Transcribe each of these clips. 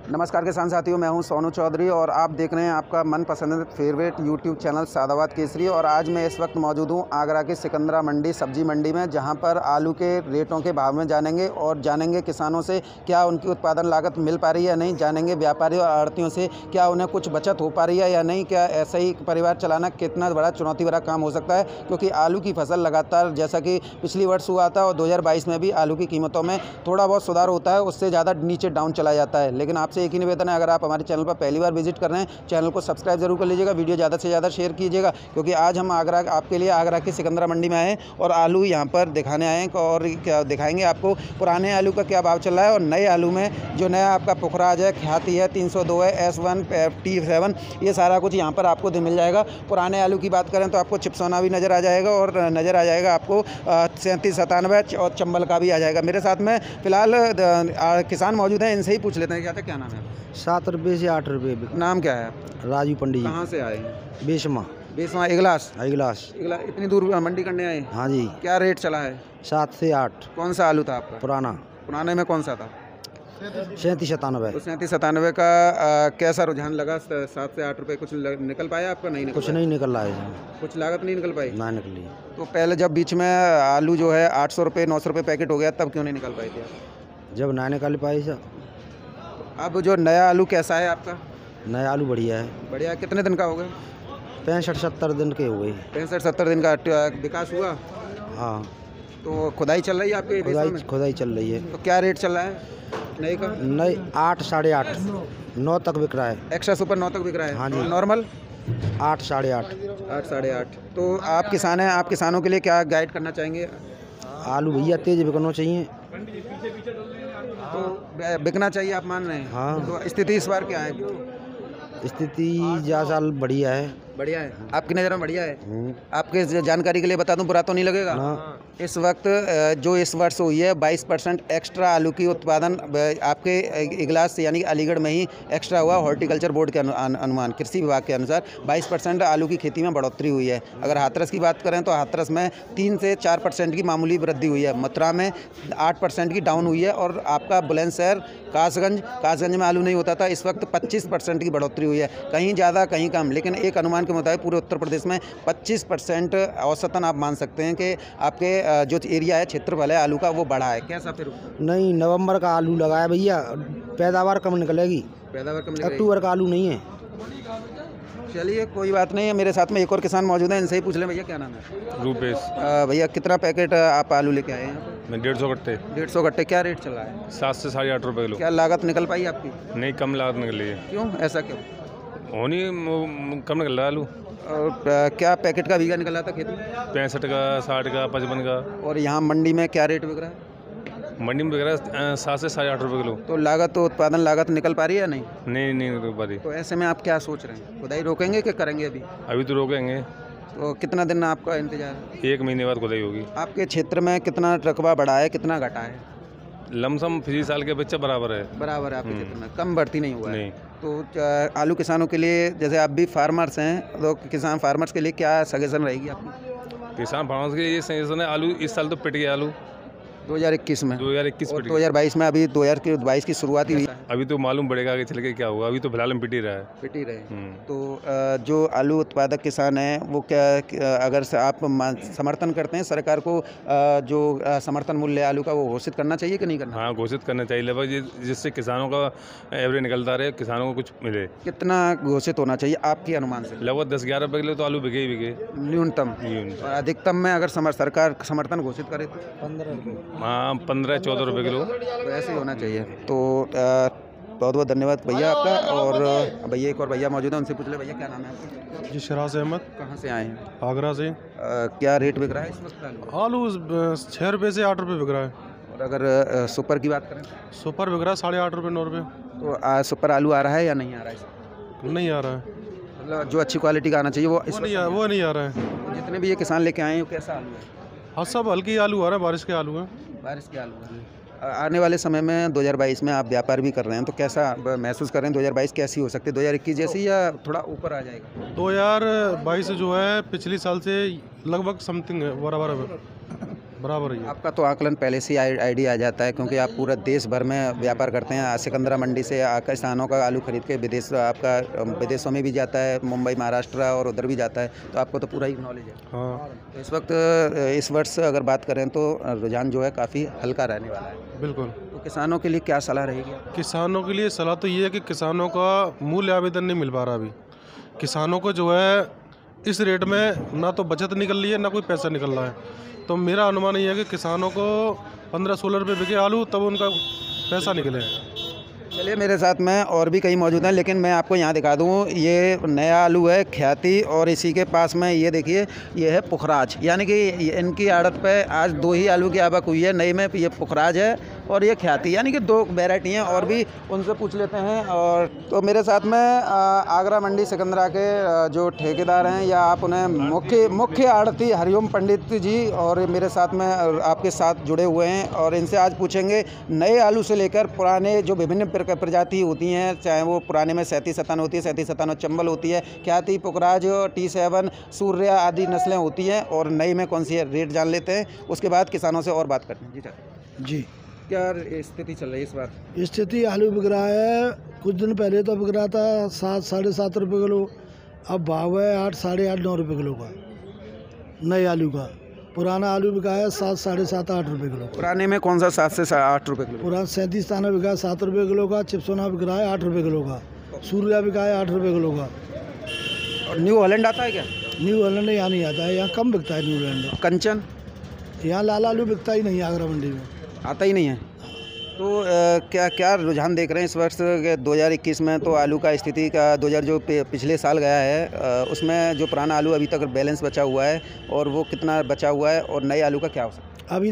नमस्कार किसान साथियों, मैं हूं सोनू चौधरी और आप देख रहे हैं आपका मनपसंद favourite YouTube channel Sadabad Kesari. और आज मैं इस वक्त मौजूद हूं आगरा की सिकंदरा मंडी सब्जी मंडी में, जहां पर आलू के रेटों के भाव में जानेंगे किसानों से क्या उनकी उत्पादन लागत मिल पा रही है या नहीं, जानेंगे व्यापारी और आढ़तियों से क्या उन्हें कुछ बचत हो पा रही है या नहीं, क्या ऐसा ही परिवार चलाना कितना बड़ा चुनौती भरा काम हो सकता है। क्योंकि आलू की फसल लगातार जैसा कि पिछली वर्ष हुआ था और 2022 में भी आलू की कीमतों में थोड़ा बहुत सुधार होता है, उससे ज़्यादा नीचे डाउन चला जाता है। लेकिन आपसे एक ही निवेदन है, अगर आप हमारे चैनल पर पहली बार विजिट कर रहे हैं, चैनल को सब्सक्राइब जरूर कर लीजिएगा, वीडियो ज़्यादा से ज़्यादा शेयर कीजिएगा। क्योंकि आज हम आपके लिए आगरा की सिकंदरा मंडी में आए और आलू यहाँ पर दिखाने आए हैं और क्या दिखाएंगे आपको पुराने आलू का क्या भाव चल रहा है और नए आलू में जो नया आपका पुखराज है, ख्याति है, 302 है, S1 T7, ये सारा कुछ यहाँ पर आपको मिल जाएगा। पुराने आलू की बात करें तो आपको चिपसोना भी नज़र आ जाएगा और नज़र आ जाएगा आपको 3797 और चंबल का भी आ जाएगा। मेरे साथ में फिलहाल किसान मौजूद हैं, इनसे ही पूछ लेते हैं। क्या नाम है? 7 रुपये से 8 रुपये। नाम क्या है? राजू पंडित। कहाँ से आए? बेशमा इगलास। इगलास इतनी दूर मंडी करने आए? हाँ जी। क्या रेट चला है? 7 से 8। कौन सा आलू था आपका? पुराने में कौन सा था? 3797। तो 3797 का कैसा रुझान लगा? 7 से 8 रुपये कुछ निकल पाया आपका? नहीं निकल कुछ नहीं निकल रहा है, कुछ लागत नहीं निकल पाई? ना निकली। तो पहले जब बीच में आलू जो है 800 रुपये 900 रुपये पैकेट हो गया, तब क्यों नहीं निकल पाई थी? जब ना निकल पाई सर। अब जो नया आलू कैसा है आपका? नया आलू बढ़िया है। बढ़िया। कितने दिन का हो गया? 65-70 दिन के हुए। 65-70 दिन का विकास हुआ? हाँ। तो खुदाई चल रही है आपके? खुदाई चल रही है। तो क्या रेट चल रहा है नए का? नई 8, 8.5, 9 तक बिक रहा है। एक्स्ट्रा सुपर 9 तक बिक रहा है? हाँ जी। नॉर्मल 8, 8.5। 8, 8.5। तो आप किसान हैं, आप किसानों के लिए क्या गाइड करना चाहेंगे? आलू भैया तेज बिकना चाहिए। तो बिकना चाहिए आप मान रहे हैं? हाँ। तो स्थिति इस बार क्या है? स्थिति जा साल बढ़िया है। बढ़िया है? आपकी नज़र में बढ़िया है? आपके जानकारी के लिए बता दूं, बुरा तो नहीं लगेगा? इस वक्त जो इस वर्ष हुई है 22% एक्स्ट्रा आलू की उत्पादन आपके इगलास यानी अलीगढ़ में ही एक्स्ट्रा हुआ। हॉर्टिकल्चर बोर्ड के अनुमान, कृषि विभाग के अनुसार 22% आलू की खेती में बढ़ोतरी हुई है। अगर हाथरस की बात करें तो हाथरस में 3 से 4% की मामूली वृद्धि हुई है। मथुरा में 8% की डाउन हुई है। और आपका बुलंदशहर, कासगंज में आलू नहीं होता था, इस वक्त 25% की बढ़ोतरी हुई है। कहीं ज़्यादा कहीं कम, लेकिन एक अनुमान के मुताबिक पूरे उत्तर प्रदेश में 25% औसतन आप मान सकते हैं कि आपके जो एरिया है, क्षेत्रफल है आलू का, वो बढ़ा है। कैसा फिर? नहीं, नवंबर का आलू लगाया भैया, पैदावार कम निकलेगी। अक्टूबर का आलू नहीं है। चलिए कोई बात नहीं है। मेरे साथ में एक और किसान मौजूद है, इनसे ही पूछ लें। भैया क्या नाम है? रूपेश। भैया कितना पैकेट आप आलू लेके आए हैं? मैं 150 कट्टे। 150 कट्टे। क्या रेट चल रहा है? 7 से 8.5 रुपये किलो। क्या लागत निकल पाई आपकी? नहीं, कम लागत निकली है। क्यों, ऐसा क्यों? होनी कम निकल रहा है आलू। और क्या पैकेट का बीघा निकल रहा था खेत में? 65 का, 60 का, 55 का। और यहाँ मंडी में क्या रेट बिक रहा है? मंडी में बिक रहा है 7 से 8.5 रुपये किलो। तो लागत, तो उत्पादन लागत निकल पा रही है या नहीं? नहीं निकल पा रही। तो ऐसे में आप क्या सोच रहे हैं? खुदाई रोकेंगे कि करेंगे अभी तो रोकेंगे। तो कितना दिन आपका इंतजार है? 1 महीने बाद खुदाई होगी। आपके क्षेत्र में कितना रकबा बढ़ा है, कितना घटा है? लमसम फीस साल के बच्चे बराबर है। बराबर है आपके क्षेत्र में, कम बढ़ती नहीं हुआ है? नहीं। तो आलू किसानों के लिए, जैसे आप भी फार्मर्स हैं, तो किसान फार्मर्स के लिए क्या सजेशन रहेगी आपकी? किसान फार्मर्स के लिए ये सजेशन है, आलू इस साल तो पिट गया। आलू 2021 में, 2021 और 2022 में, अभी 2022 की शुरुआत ही हुई। अभी तो मालूम पड़ेगा आगे चल के क्या होगा। अभी तो फिलहाल में पिट ही रहे। तो जो आलू उत्पादक किसान हैं वो क्या, अगर आप समर्थन करते हैं सरकार को, जो समर्थन मूल्य आलू का वो घोषित करना चाहिए कि नहीं करना? हाँ, घोषित करना चाहिए लगभग, जिससे किसानों का एवरेज निकलता रहे, किसानों को कुछ मिले। कितना घोषित होना चाहिए आपके अनुमान से? लगभग 10-11 रुपये किलो तो आलू बिके ही बिके, न्यूनतम। और अधिकतम में अगर सरकार समर्थन घोषित करे तो 15-14 रुपये किलो, तो ऐसे ही होना चाहिए। तो बहुत बहुत धन्यवाद भैया आपका। और भैया एक और भैया मौजूद है, उनसे पूछ ले। भैया क्या नाम है आपका? जी, शराज अहमद। कहाँ से आए हैं? आगरा से। क्या रेट बिक रहा है इस वक्त? आलू 6 रुपये से 8 रुपये बिक रहा है। और अगर सुपर की बात करें? सुपर बिक रहा है 8.5 रुपये, 9 रुपये। तो सुपर आलू आ रहा है या नहीं आ रहा है? नहीं आ रहा है। मतलब जो अच्छी क्वालिटी का आना चाहिए वो नहीं आ रहा है। तो जितने भी ये किसान लेके आए हैं, वो कैसा आलू है? हाँ, सब हल्की आलू आ रहा है, बारिश के आलू हैं। बारिश के आलू है। आने वाले समय में 2022 में आप व्यापार भी कर रहे हैं, तो कैसा महसूस कर रहे हैं? 2022 कैसी हो सकती है? 2021 जैसी या थोड़ा ऊपर आ जाएगा? 2022 जो है पिछली साल से लगभग समथिंग है, बराबर है। बराबर ही है। आपका तो आकलन पहले से आइडिया आ जाता है, क्योंकि आप पूरा देश भर में व्यापार करते हैं। सिकंदरा मंडी से किसानों का आलू खरीद के विदेशों में भी जाता है, मुंबई, महाराष्ट्र और उधर भी जाता है, तो आपको तो पूरा ही नॉलेज है। हाँ तो इस वक्त इस वर्ष अगर बात करें तो रुझान जो है काफ़ी हल्का रहने वाला है। बिल्कुल। तो किसानों के लिए क्या सलाह रहेगी? किसानों के लिए सलाह तो ये है कि किसानों का मूल्य आवेदन नहीं मिल पा रहा अभी। किसानों को जो है इस रेट में ना तो बचत निकल रही है, ना कोई पैसा निकल रहा है। तो मेरा अनुमान ये है कि किसानों को 15-16 रुपये बिके आलू, तब उनका पैसा निकले। चलिए, मेरे साथ में और भी कई मौजूद हैं, लेकिन मैं आपको यहाँ दिखा दूँ, ये नया आलू है ख्याति, और इसी के पास में ये देखिए, ये है पुखराज। यानी कि इनकी आड़त पे आज 2 ही आलू की आवक हुई है। नई में ये पुखराज है और ये ख्याति, यानी कि 2 वैरायटी हैं। और भी उनसे पूछ लेते हैं। और तो मेरे साथ में आगरा मंडी सिकंदरा के जो ठेकेदार हैं, या आप उन्हें मुख्य आड़ती हरिओम पंडित जी और मेरे साथ में आपके साथ जुड़े हुए हैं, और इनसे आज पूछेंगे नए आलू से लेकर पुराने जो विभिन्न प्रजाति होती हैं, चाहे वो पुराने में 37-57 होती है, 37-57 चंबल होती है, ख्याति, पुखराज, T7, सूर्या आदि नस्लें होती हैं, और नई में कौन सी है, रेट जान लेते हैं। उसके बाद किसानों से और बात करते हैं। जी सर, जी क्या स्थिति चल रही है इस बार? स्थिति आलू बिक रहा है। कुछ दिन पहले तो बिक रहा था 7-7.5 रुपये किलो, अब भाव है 8, 8.5, 9 रुपये किलो का नए आलू का। पुराना आलू बिका है 7, 7.5, 8 रुपये किलो। पुराने में कौन सा 7 से 8 रुपये किलो? पुराना 37 दाना बिका है 7 रुपये किलो का। चिपसोना बिक रहा है 8 रुपये किलो का। सूर्या बिका है 8 रुपये किलो का। और न्यू हॉलैंड आता है क्या? न्यू हॉलैंड यहाँ नहीं आता है, यहाँ कम बिकता है न्यू हॉलैंड। कंचन यहाँ लाल आलू बिकता ही नहीं आगरा मंडी में, आता ही नहीं है। तो क्या रुझान देख रहे हैं इस वर्ष के 2021 में? तो आलू का स्थिति का 2000 जो पिछले साल गया है, उसमें जो पुराना आलू अभी तक बैलेंस बचा हुआ है, और वो कितना बचा हुआ है, और नए आलू का क्या हो सकता है? अभी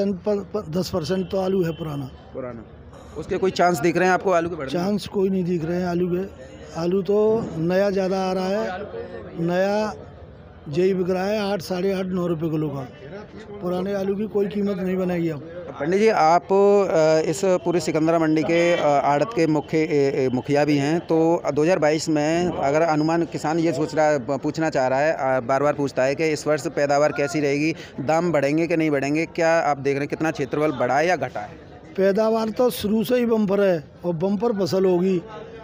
10% तो आलू है पुराना। उसके कोई चांस दिख रहे हैं आपको आलू के बढ़ने? चांस कोई नहीं दिख रहे हैं आलू के। आलू तो नया ज़्यादा आ रहा है। नया यही बिक रहा है 8, 8.5, 9 रुपये किलो का। पुराने आलू की कोई कीमत नहीं बनाएगी अब। पंडित जी, आप इस पूरी सिकंदरा मंडी के आड़त के मुखिया भी हैं, तो 2022 में अगर अनुमान किसान ये पूछना चाह रहा है, बार बार पूछता है कि इस वर्ष पैदावार कैसी रहेगी, दाम बढ़ेंगे कि नहीं बढ़ेंगे, क्या आप देख रहे हैं कितना क्षेत्रफल बढ़ा है या घटा है? पैदावार तो शुरू से ही बम्पर है, और बम्पर फसल होगी।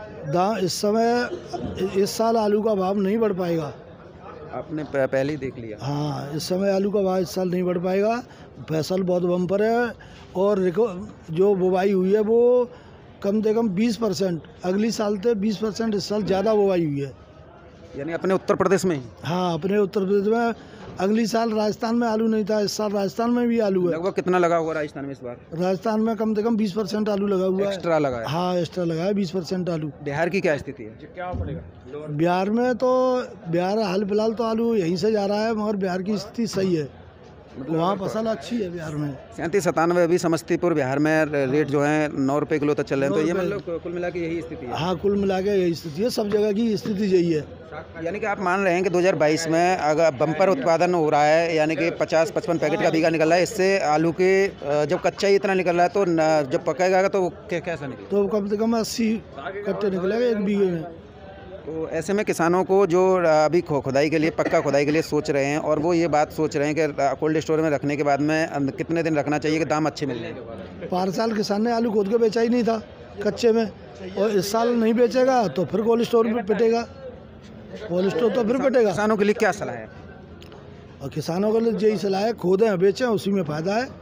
इस साल आलू का भाव नहीं बढ़ पाएगा। आपने पहले ही देख लिया। हाँ, इस समय आलू का भाव इस साल नहीं बढ़ पाएगा। फसल बहुत बम्पर है, और जो बुवाई हुई है वो कम से कम 20%, अगली साल से 20% इस साल ज़्यादा बुवाई हुई है। यानी अपने उत्तर प्रदेश में ही? हाँ, अपने उत्तर प्रदेश में। अगली साल राजस्थान में आलू नहीं था, इस साल राजस्थान में भी आलू है। लगभग कितना लगा हुआ राजस्थान में इस बार? राजस्थान में कम से कम 20% आलू लगा हुआ है। एक्स्ट्रा लगा है? हाँ, एक्स्ट्रा लगा है 20% आलू। बिहार की क्या स्थिति है? क्या पड़ेगा बिहार में? तो बिहार हाल फिलहाल तो आलू यहीं से जा रहा है, मगर बिहार की स्थिति सही है, वहाँ फसल अच्छी है बिहार में। 37-97 अभी समस्तीपुर बिहार में रेट जो है 9 रुपये किलो तक चल रहे हैं, तो ये मतलब कुल मिला के यही स्थिति है? हाँ, कुल मिला के यही स्थिति है, सब जगह की स्थिति यही है। यानी कि आप मान रहे हैं कि 2022 में अगर बम्पर उत्पादन हो रहा है, यानी कि 50-55 पैकेट का बीघा निकल रहा है, इससे आलू के जब कच्चा ही इतना निकल रहा है, तो जब पकेगा तो कैसा निकलेगा? तो कम से कम 80 कट्टे निकलेगा 1 बीघे में। तो ऐसे में किसानों को जो अभी खुदाई के लिए, पक्का खुदाई के लिए सोच रहे हैं, और वो ये बात सोच रहे हैं कि कोल्ड स्टोर में रखने के बाद में कितने दिन रखना चाहिए कि दाम अच्छे मिल जाएंगे? पार साल किसान ने आलू खोद के बेचा ही नहीं था कच्चे में, और इस साल नहीं बेचेगा तो फिर कोल्ड स्टोर में पिटेगा। कोल्ड स्टोर तो फिर पिटेगा। किसानों के लिए क्या सलाह है? और किसानों के लिए यही सलाह है, खोदें बेचें, उसी में फ़ायदा है।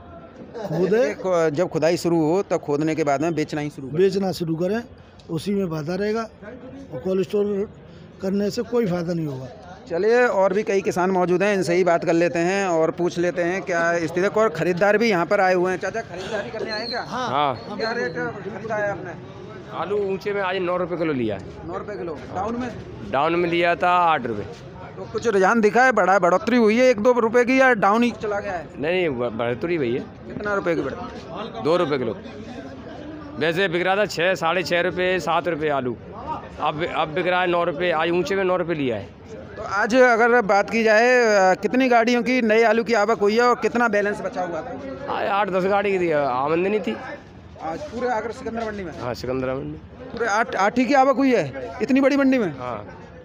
खोदें, जब खुदाई शुरू हो तब खोदने के बाद में बेचना शुरू करें, उसी में फ़ायदा रहेगा, और कोल्ड स्टोर करने से कोई फ़ायदा नहीं होगा। चलिए, और भी कई किसान मौजूद हैं, इनसे ही बात कर लेते हैं और पूछ लेते हैं क्या स्थिति। और खरीदार भी यहाँ पर आए हुए हैं। चाचा, खरीदारी करने आए क्या? हाँ। क्या रेट खरीदा है आपने? आलू ऊंचे में आज 9 रुपये किलो लिया है। 9 रुपये किलो। डाउन में? डाउन में लिया था 8 रुपये। तो कुछ रुझान दिखा है, बढ़ोतरी हुई है 1-2 रुपए की, या डाउन ही चला गया है? नहीं, बढ़ोतरी भैया। कितना रुपए की बढ़ोतरी? 2 रुपये किलो। वैसे बिक रहा था 6, 6.5 रुपये, 7 रुपये आलू। अब बिक रहा है 9 रुपये। आज ऊंचे में 9 रुपये लिया है। तो आज अगर बात की जाए, कितनी गाड़ियों की नए आलू की आवक हुई है और कितना बैलेंस बचा हुआ था? 8-10 गाड़ी की आमदनी थी आज पूरे आगरा सिकंदरा मंडी में। हाँ, सिकंदरा मंडी पूरे 8 ही की आवक हुई है इतनी बड़ी मंडी में? हाँ।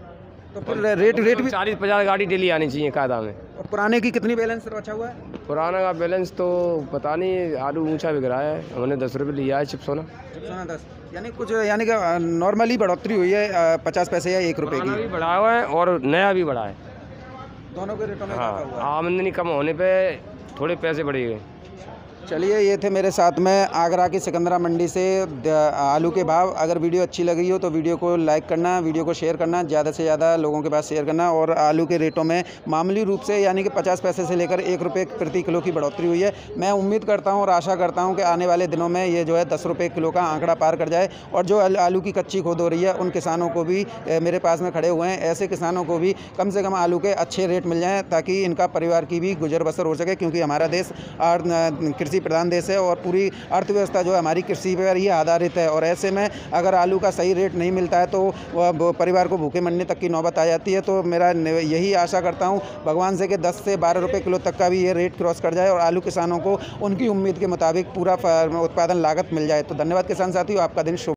तो फिर रेट भी 40-50 गाड़ी डेली आनी चाहिए कायदा में। और पुराने की कितनी बैलेंस बचा हुआ है? पुराना का बैलेंस तो पता नहीं, आलू ऊंचा बिक रहा है, हमने 10 रुपये लिया है चिप्सोना। चिप्सोना 10 यानी कुछ यानी कि नॉर्मली बढ़ोतरी हुई है 50 पैसे या 1 रुपये पुराना की। भी बढ़ा हुआ है और नया भी बढ़ा है। दोनों के रेटों में हाँ, इजाफा हुआ है। आमदनी कम होने पे थोड़े पैसे बढ़े गए। चलिए, ये थे मेरे साथ में आगरा की सिकंदरा मंडी से आलू के भाव। अगर वीडियो अच्छी लगी हो तो वीडियो को लाइक करना, वीडियो को शेयर करना, ज़्यादा से ज़्यादा लोगों के पास शेयर करना। और आलू के रेटों में मामूली रूप से यानी कि 50 पैसे से लेकर 1 रुपये प्रति किलो की बढ़ोतरी हुई है। मैं उम्मीद करता हूँ और आशा करता हूँ कि आने वाले दिनों में ये जो है 10 रुपये किलो का आंकड़ा पार कर जाए। और जो आलू की कच्ची खोद हो रही है उन किसानों को भी, मेरे पास में खड़े हुए हैं ऐसे किसानों को भी कम से कम आलू के अच्छे रेट मिल जाएँ, ताकि इनका परिवार की भी गुजर बसर हो सके। क्योंकि हमारा देश कृषि प्रधान देश है और पूरी अर्थव्यवस्था जो है हमारी कृषि पर ही आधारित है। और ऐसे में अगर आलू का सही रेट नहीं मिलता है तो वह परिवार को भूखे मरने तक की नौबत आ जाती है। तो मेरा यही आशा करता हूँ भगवान से कि 10 से 12 रुपये किलो तक का भी ये रेट क्रॉस कर जाए और आलू किसानों को उनकी उम्मीद के मुताबिक पूरा उत्पादन लागत मिल जाए। तो धन्यवाद किसान साथियों, आपका दिन शुभ।